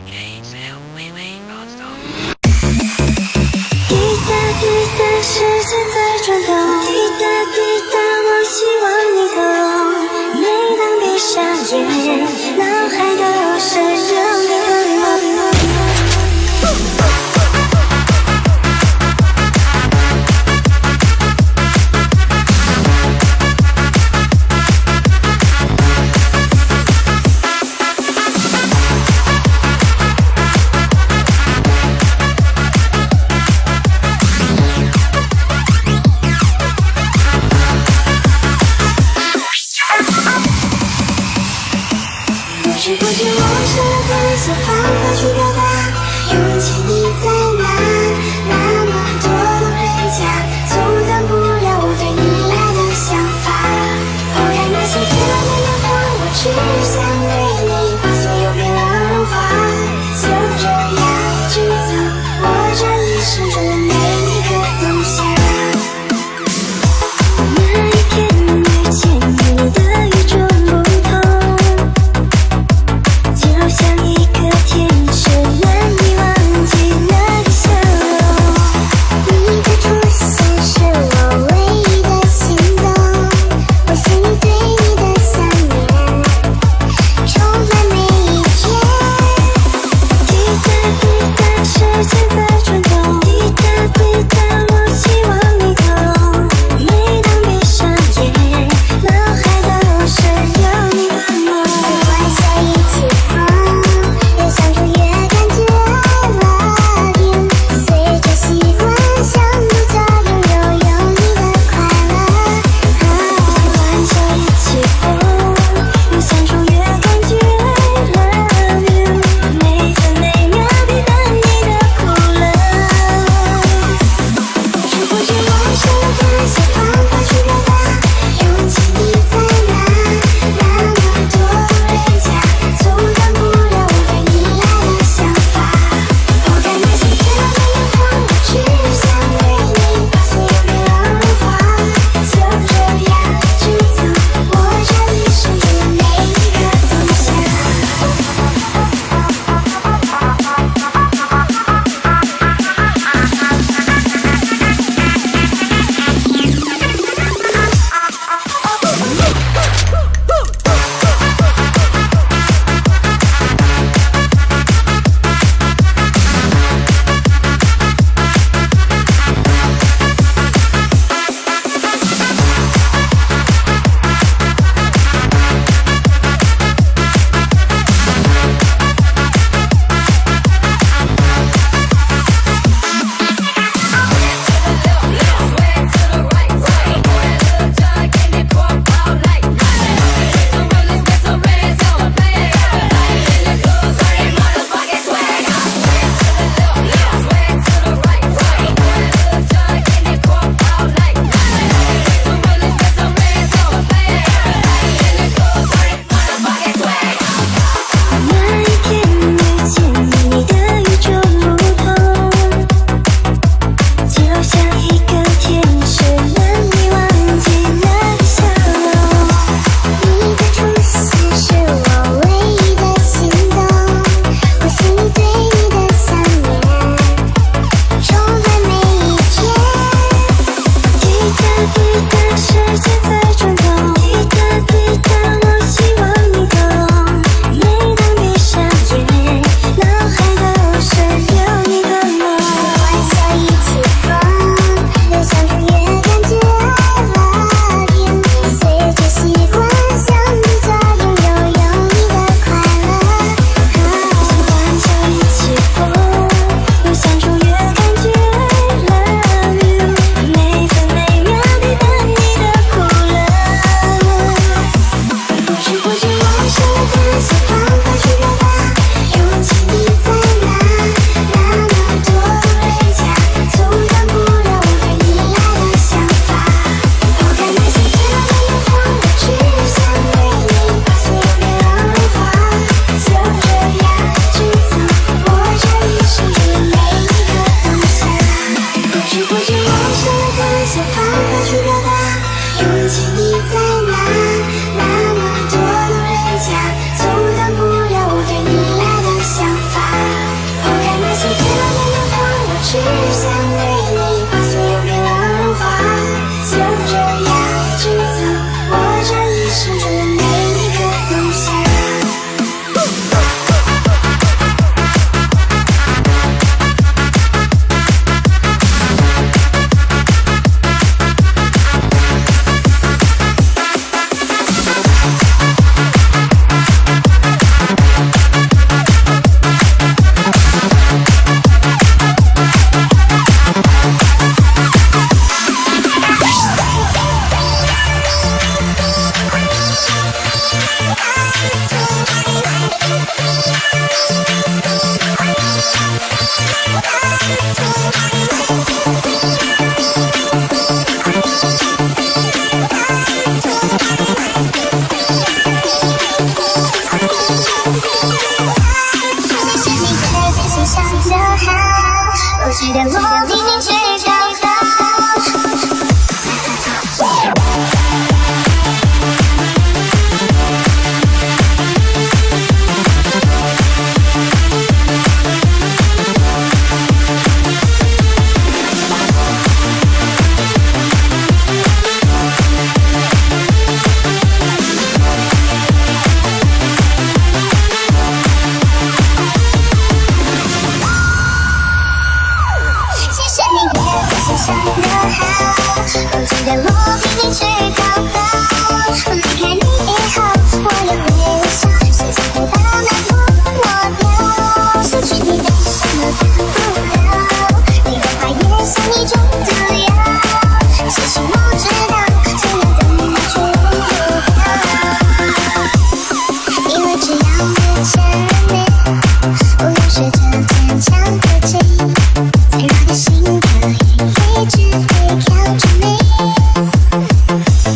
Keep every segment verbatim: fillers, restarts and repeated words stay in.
滴答，时间在转动，滴答滴答，我希望你懂。每当闭上眼，脑海都是有你。不知不觉我学了各种方法去表达，勇气你在哪？那么多人家阻挡不了我对你爱的想法。抛开那些天然的烟火，我只想为你把所有冰冷融化。就这样一直走，我这一生中的每一个梦想。那一天遇见你的与众不同，就像一个天使。 记得我拼命去找到。我记得我拼命去找到，离开你以后，我也会笑，时间会把难过抹掉。失去你的什么大不了，你的话也像一种毒药。其实我知道，这样的你却不要，因为只要遇见你，我要学着坚强自己，再弱的心可以一直。靠着你。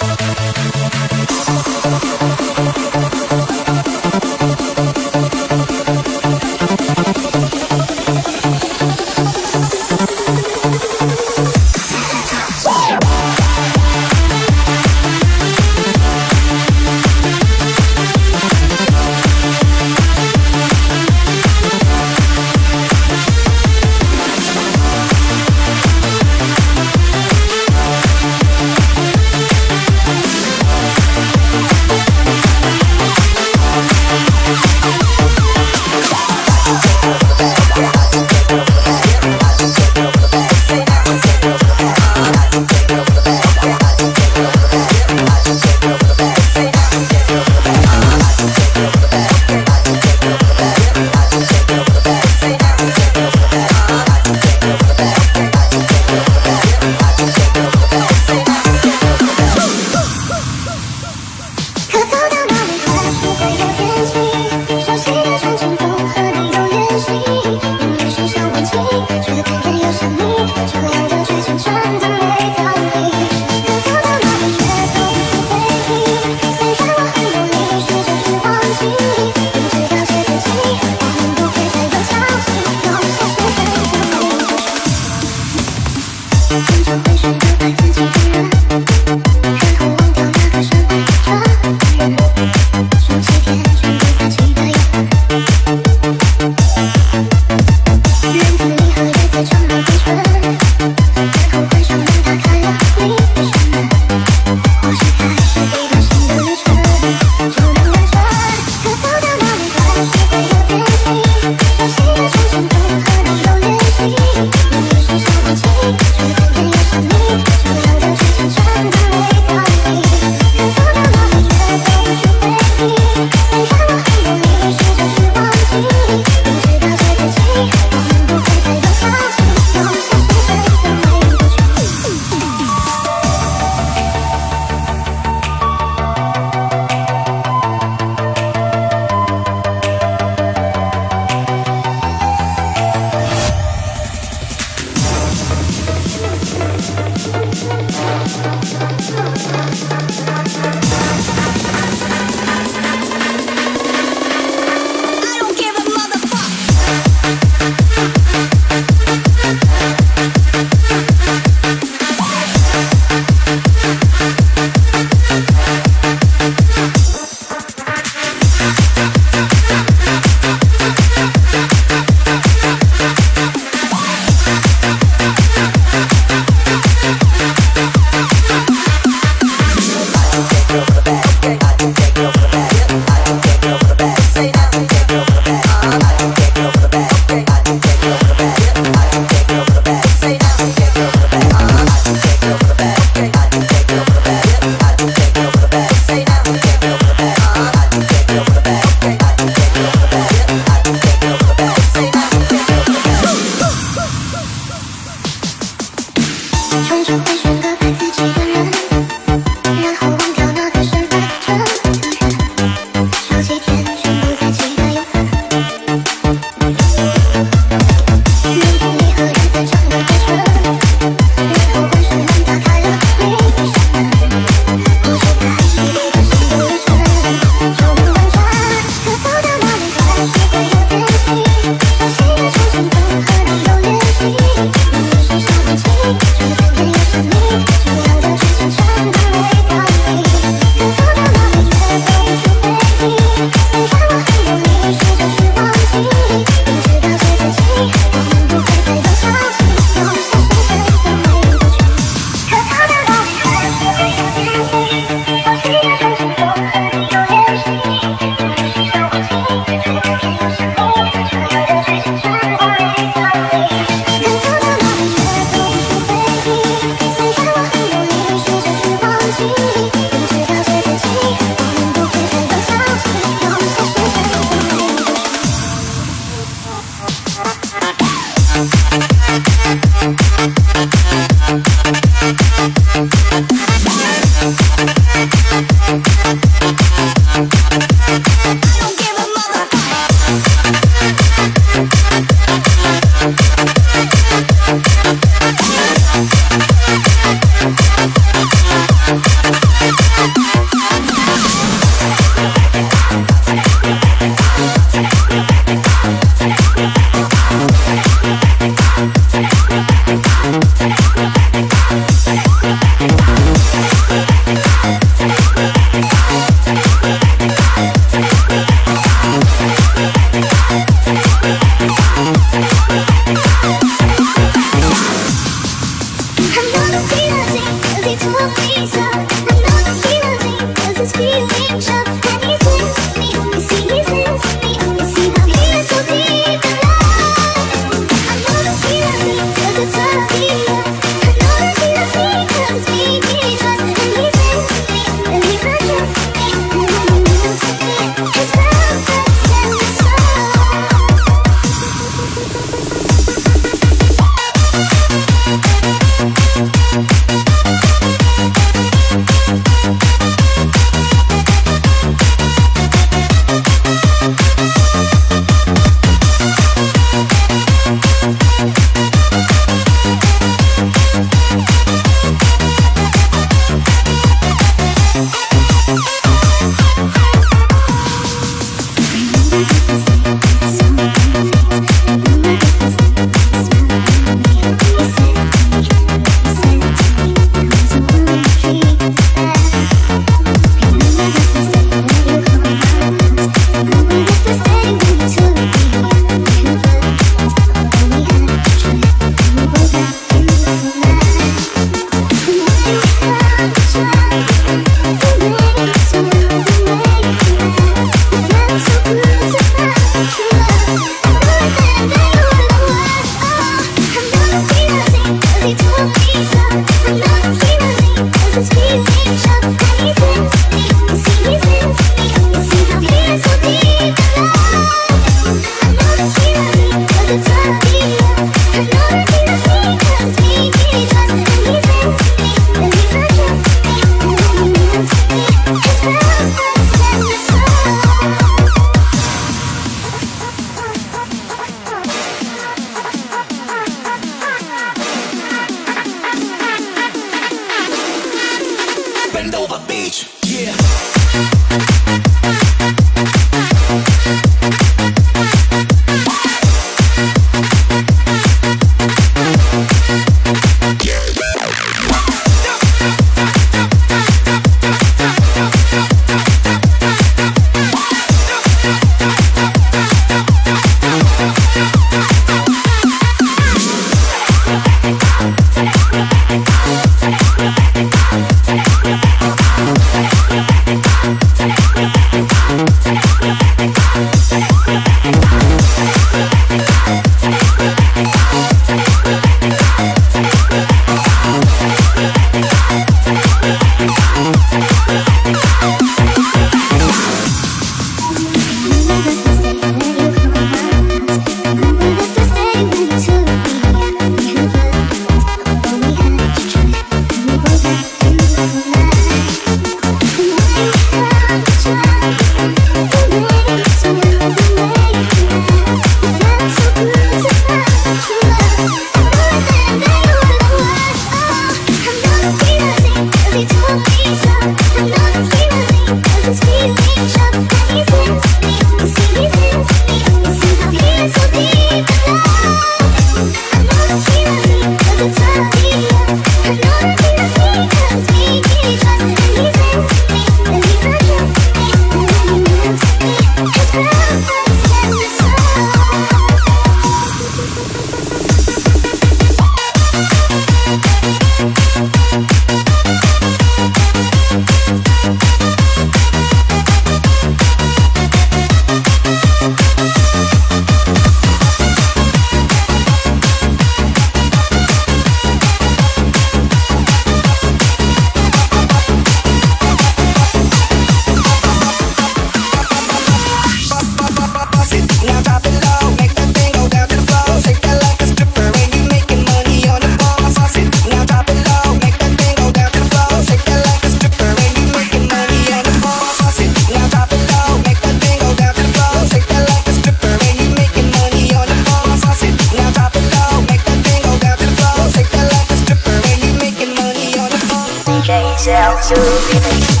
myself to be me.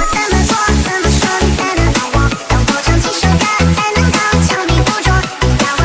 让我怎么做怎么说你才能懂我？要多唱几首歌才能够将你捕捉？要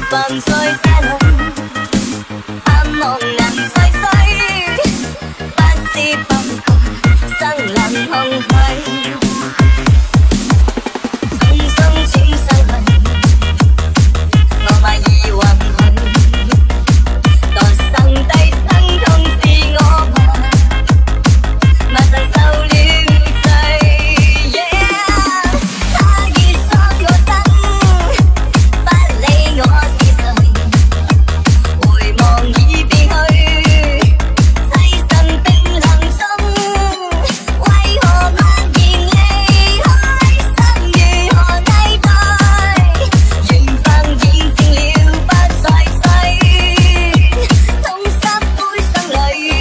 凡碎沙裏，眼望眼碎碎，不知不覺生冷空虛。風中轉身去，我買已運去，待生低生痛是我怕，馬上受了罪。Yeah， 他已傷我心，不理我是誰，回望已變去，棲身冰冷中，為何默然離開？心如何替代？緣分已靜了，不再睡，痛濕杯心裏。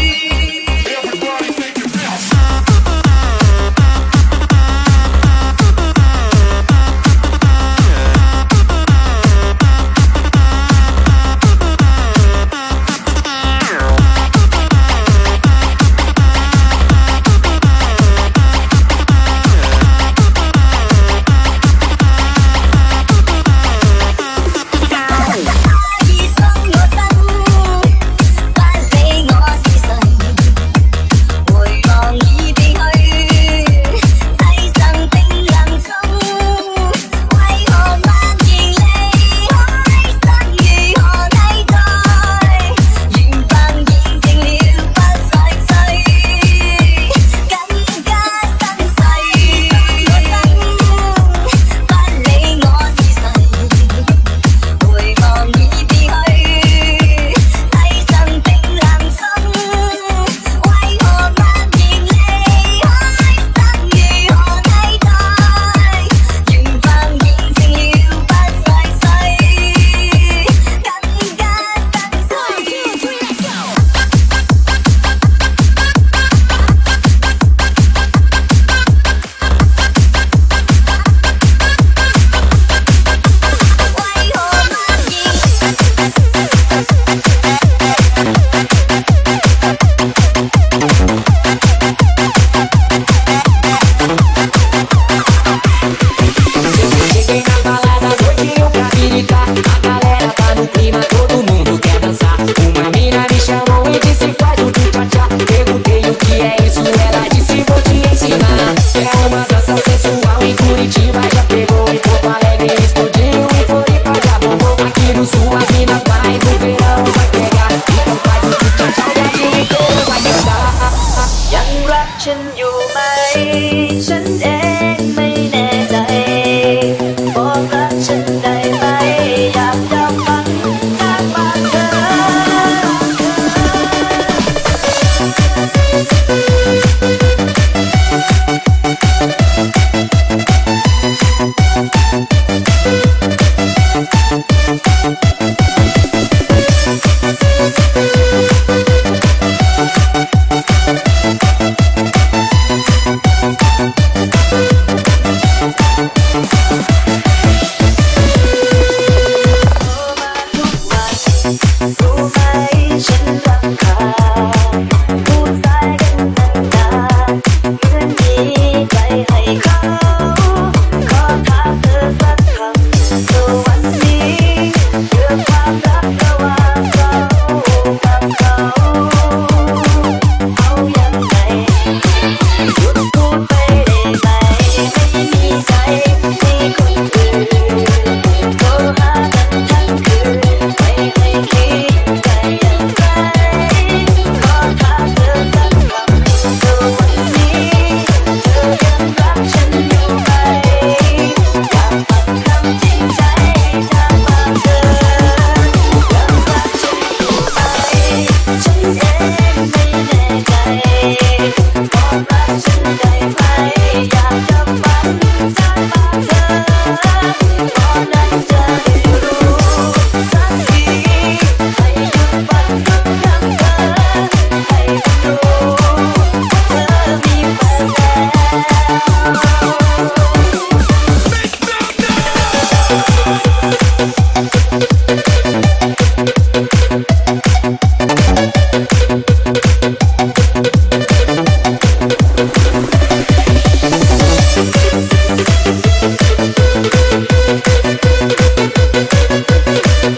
已傷我心，不理我是誰，回望已變去，棲身冰冷中，為何默然離開？心如何替代？緣分已靜了，不再追，更加生碎。我心，不理我是誰，回望已變去，棲身冰冷中，為何默然離開？心如何替代？緣分已靜了，不再追，更加生碎。為何默然？ Cheguei na balada, noite eu pra habilitar. A galera tá no clima, todo mundo quer dançar. Uma mina me chamou e disse faz o tchá-tchá. Perguntei o que é isso, ela disse vou te ensinar. É uma dança sensual em Curitiba já pegou, em Porto Alegre explodiu, em Floripa já bombou. Aqui no sul as minas vai, no verão vai pegar. Então faz o tchá-tchá, o Brasil inteiro vai cantar. ยังรักฉันอยู่ไหม ฉันเองไม่แน่ใจ บอกรักฉันได้ไหม อยากจะฟังจากปากเธรู้ไหมฉันรำคาญพูดสายกันนานๆเหมือนมีใจให้เขาขอถามเธอสักคำตัววันนี้เรื่องความรักระหว่างเรากับเขาเอายังไงหยุดพูดไปได้ไหมไม่มีใจให้คนอื่นโทรหากันทั้งคืนไม่ให้คิดได้อย่างไรขอถามเธอสักคำตัววันนี้เธอยังรักฉันอยู่ไหมอยากฟังคำจริงใจจากปากเธอยังรักฉันอยู่ไหมฉันเองไม่แน่ใจบอกรักฉันได้ไหมอยากจะฟังจากปากเธอตอนนั้นจะได้รู้สักทีให้หยุดฝันทุกเรื่องเธอให้รู้ว่าเธอมีแฟนแล้ว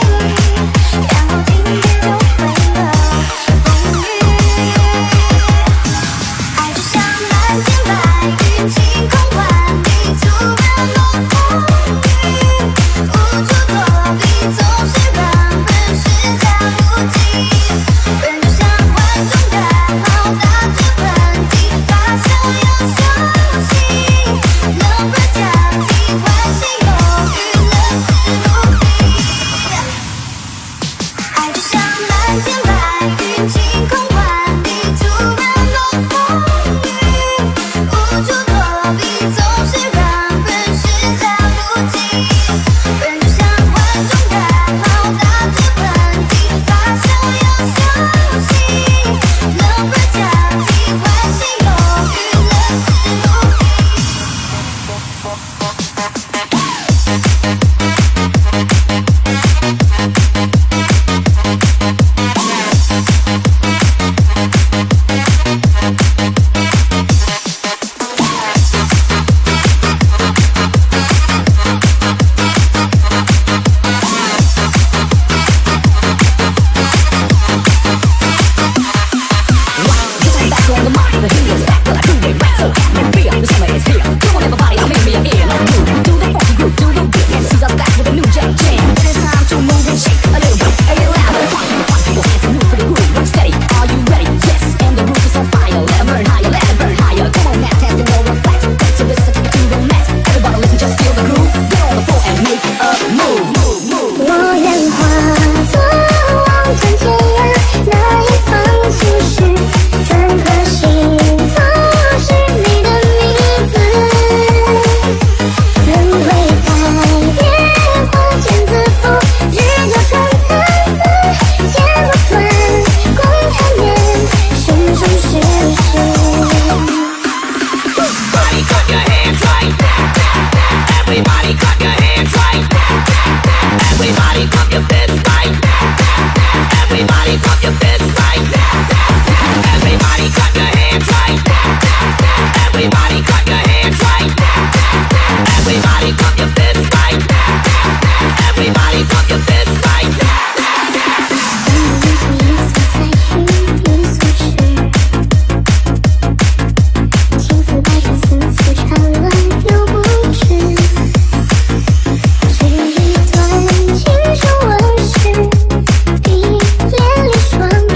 然后今天就毁了风雨。爱就像蓝天白云，晴空万里，突然落风雨，无处躲避，总是让人始料不及。人就像万种感冒，打着喷嚏，发烧又休息，冷热交替，欢喜忧郁，乐此不疲。爱就像蓝天白云，晴空万里，突然落风雨，无处躲避，总是让人始料不及。人就像万种感冒，打着喷嚏，发烧又休息，冷热交替，欢喜忧郁，乐此不疲。我愿化作望穿天涯，那一方情绪，转个心都是你的名字。轮回在变化间自负，只叫穿参差，剪不断，共缠绵，生生世世。 Everybody clap your hands right. Everybody clap your hands right. Everybody pump your fists right. Everybody pump your fists right. Everybody clap your hands right. Everybody clap your hands right. Everybody pump your fists right. Everybody pump your fists right. 情丝百转，丝丝缠乱又不知，这一段情深往事，比眼里霜。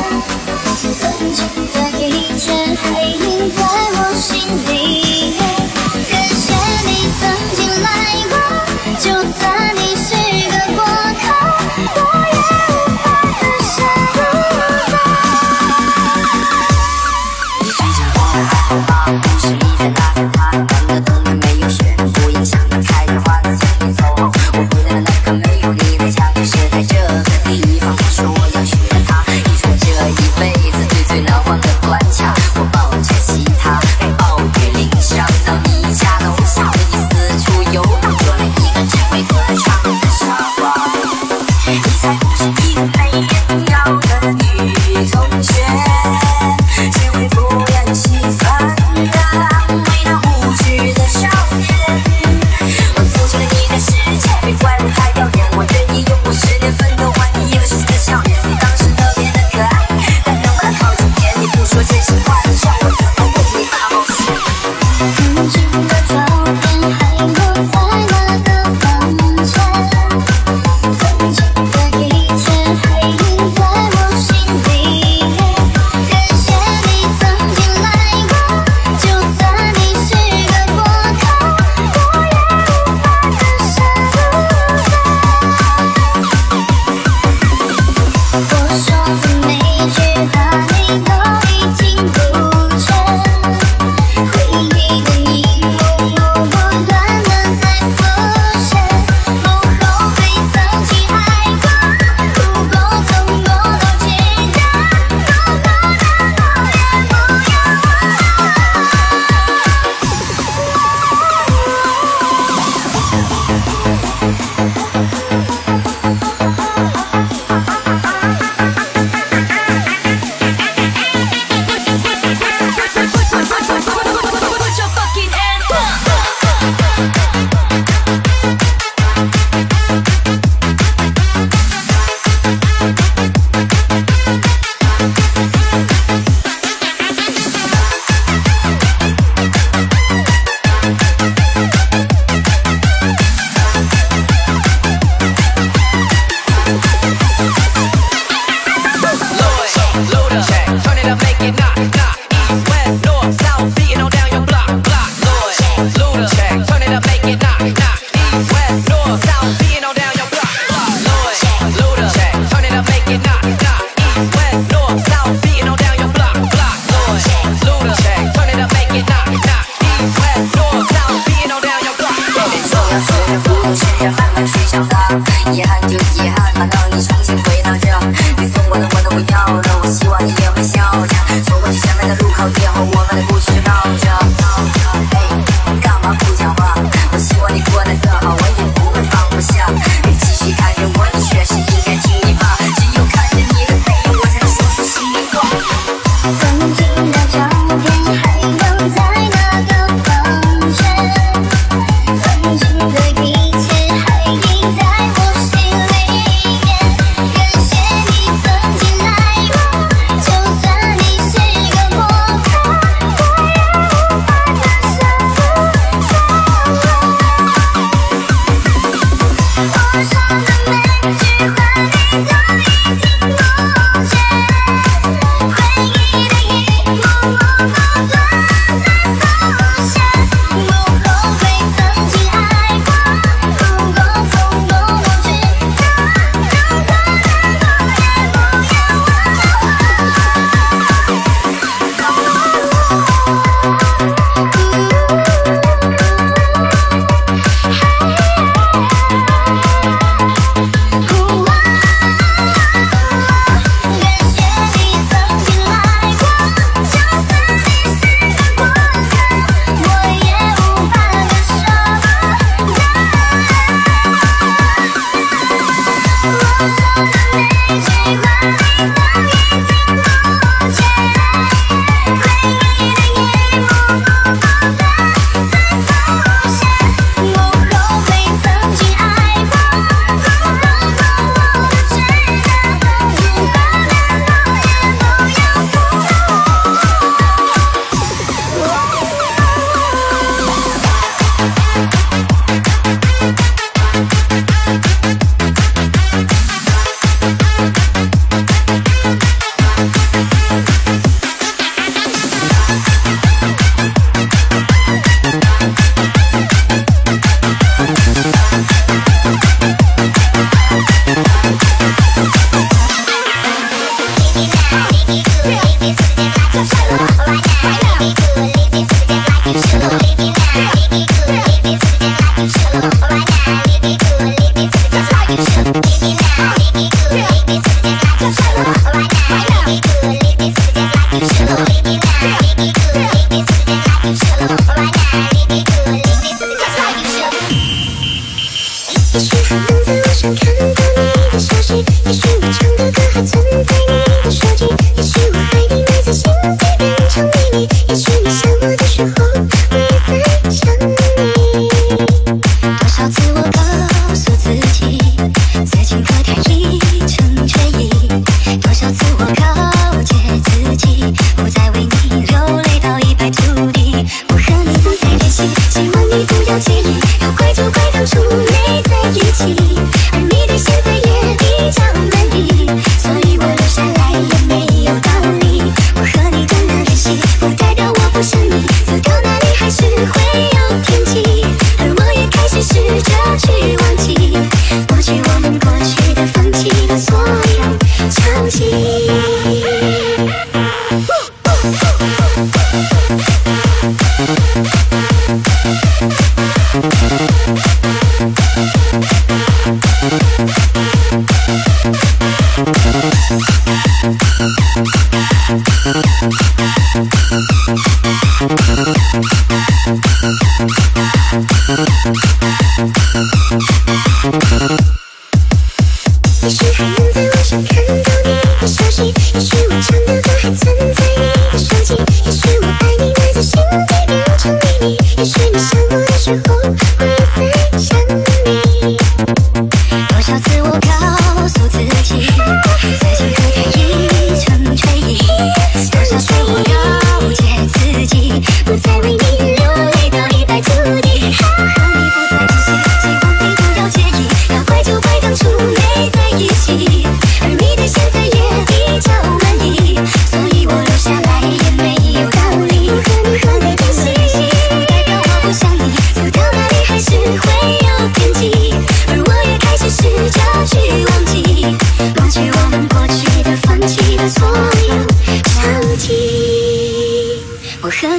曾经的一切还印在我心里。感谢你曾经来过，就算你是个过客，我也无法割舍不放。 你最近过得还好吗？不是你在那个他，难得等你没有雪，不影响你开着花送你走。我回来的那刻没有你的家，就是在这个地方。我说我要娶了她，一生这一辈子最最难忘的关卡。我抱着吉他，在暴雨淋上到你家楼下，为你四处游荡，做了一个只会歌唱的傻瓜。你才不是一个没人要的女同学，谁会不厌其烦地安慰那无知的少年？我走进了你的世界，别怪我太耀眼，我愿意用我十年奋斗换你一个新的笑脸。你当时特别的可爱，但能不能靠近点？你不说真心话，让我怎么为你大冒险？ 曾经的照片还留在那个房间，曾经的一切还印在我心里。感谢你曾经来过，就算你是个过客，我也无法割舍不放。我说的每句话你都已经不真，回忆的一幕幕不断地在浮现，不后悔曾经爱过，如果痛过都值得，多么的诺言不要 Put your fucking hands up. Loader, turn it up, make it knock, knock. East, west, north, south, beating all down your block, block. Loader, turn it up, make it knock, knock. East, west, north, south, beating all down your block, block. Loader, turn it up, make it knock, knock. East, west, north, south, beating all down your block, block. Loader, turn it up, make it knock, knock. East, west, north, south, beating all down your block. 总要学着不懂事，慢慢去长大。遗憾就遗憾吧，当你重新回到这，你送我的我都不要了。我希望你也会笑着，走过去前面的路口，以后我们的故事就到这。哎，干嘛不讲话？我希望你过得更好，我也不会放不下。别继续看着我，你确实应该听你话。只有看着你的背影，我才能说出心里话。 曾经的照片还留在那个房间，曾经的一切还印在我心里面。感谢你曾经来过，就算你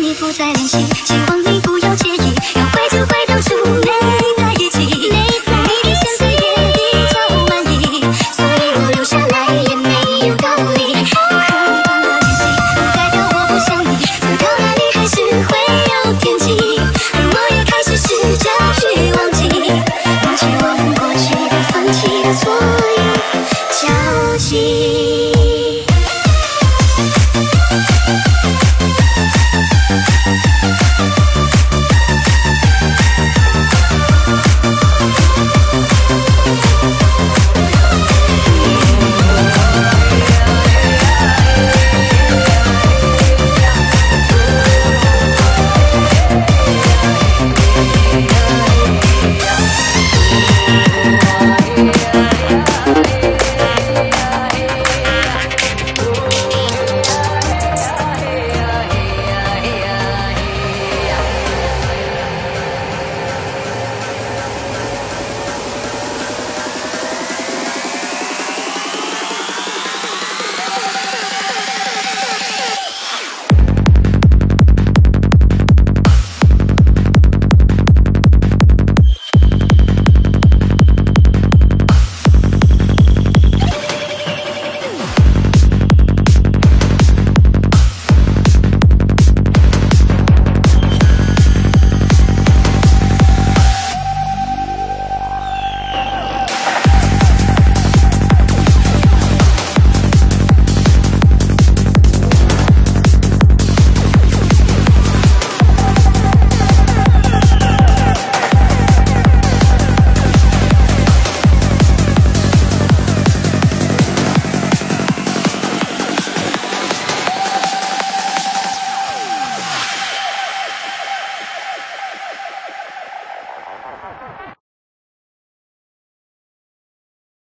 以不再联系，希望你不要介